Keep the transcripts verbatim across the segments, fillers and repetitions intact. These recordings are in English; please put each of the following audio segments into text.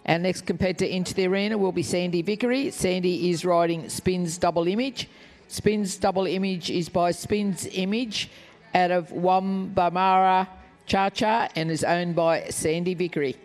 Our next competitor into the arena will be Sandy Vickery. Sandy is riding Spins Double Image. Spins Double Image is by Spins Image out of Wambamara Cha Cha and is owned by Sandy Vickery.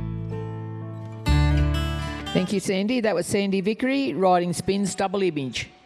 Thank you, Sandy. That was Sandy Vickery riding Spins Double Image.